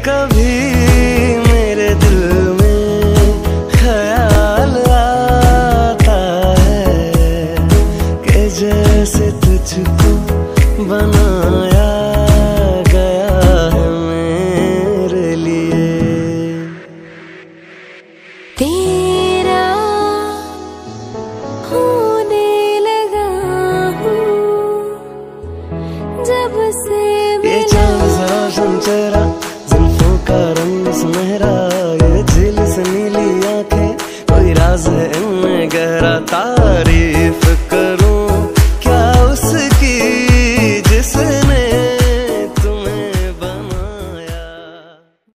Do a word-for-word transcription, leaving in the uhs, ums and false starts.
कभी मेरे दिल में ख्याल आता है कि जैसे तुझको बनाया गया है मेरे लिए। तेरा होने लगा हूँ जब से ये चांद सा रोशन चेहरा, जुल्फों का रंग सुनहरा, ये झील से नीली आंखें, कोई राज है इनमें गहरा।